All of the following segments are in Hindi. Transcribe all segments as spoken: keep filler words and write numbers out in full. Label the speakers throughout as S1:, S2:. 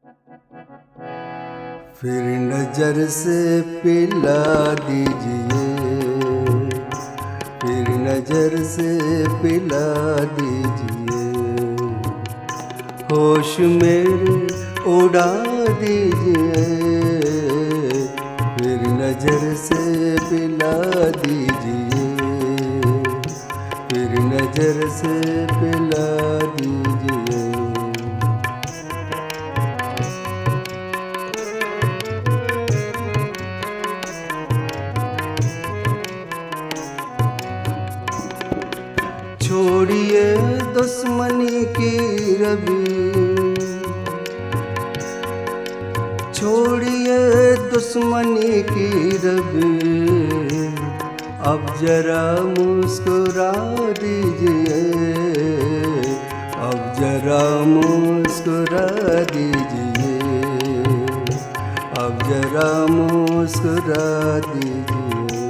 S1: फिर नजर से पिला दीजिए, फिर नजर से पिला दीजिए, होश मेरे उड़ा दीजिए, फिर नजर से पिला दीजिए, फिर नजर से पिला दीजिए। छोड़िए दुश्मनी की रवि, छोड़िए दुश्मनी की रवि, अब जरा मुस्कुरा दीजिए, अब जरा मुस्कुरा दीजिए, अब जरा मुस्कुरा दीजिए,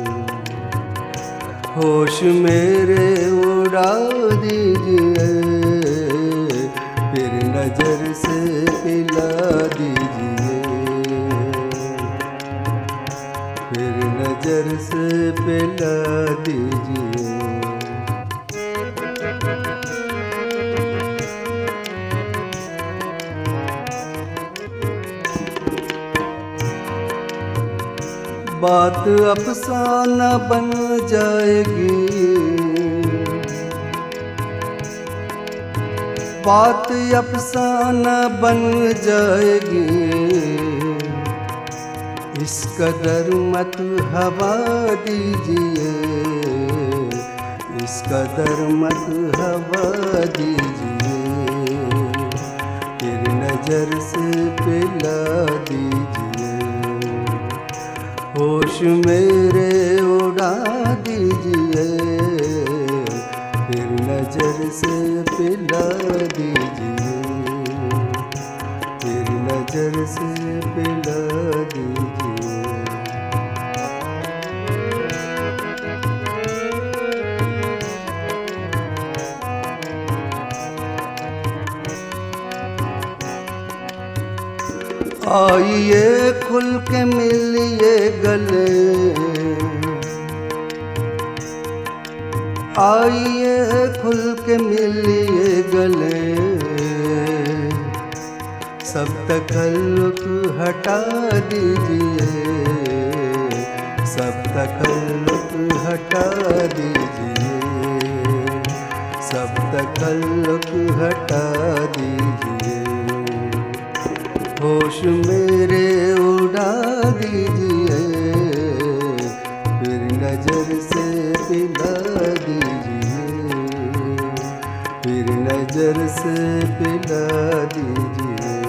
S1: होश मेरे उड़ा दीजिए, फिर नजर से पिला दीजिए, फिर नजर से पिला दीजिए। बात अफसाना बन जाएगी, बात अफसाना बन जाएगी, इस कदर मत हवा दीजिए, इस कदर मत हवा दीजिए, फिर नजर से पिला दीजिए, होश मेरे उड़ा दीजिए, फिर नजर से पिला दीजिए, फिर नजर से पिला दीजिए। आइए खुल के मिलिए गले, आइए खुल के मिलिए गले, सब तकल्लुफ़ हटा दीजिए, सब तकल्लुफ़ हटा दीजिए, सब तकल्लुफ़ हटा दीजिए, होश मेरे उड़ा दीजिए, फिर नजर से पिला दीजिए, फिर नजर से पिला दीजिए।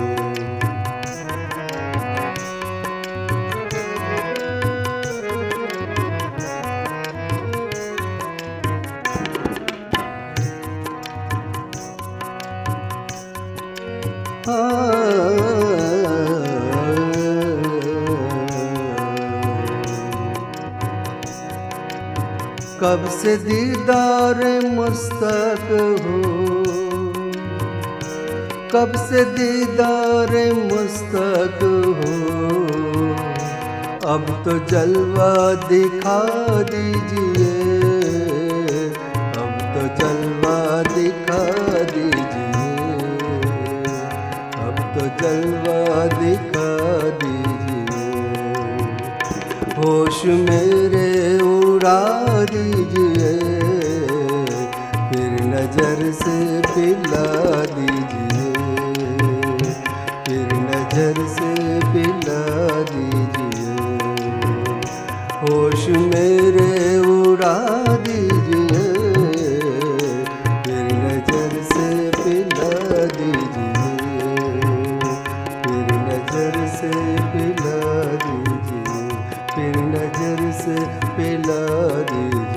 S1: कब से दीदार मुश्ताक हो, कब से दीदार मुश्ताक हो, अब तो जलवा दिखा दीजिए, अब तो जलवा दिखा दीजिए, अब तो जलवा दिखा दीजिए, होश मेरे उड़ा दीजिए, फिर नजर से पिला दीजिए, फिर नजर से पिला दीजिए, होश मेरे उड़ा दीजिए, फिर नजर से पिला दीजिए, फिर नजर से पिला दीजिए, फिर नजर से पिला दीजिए।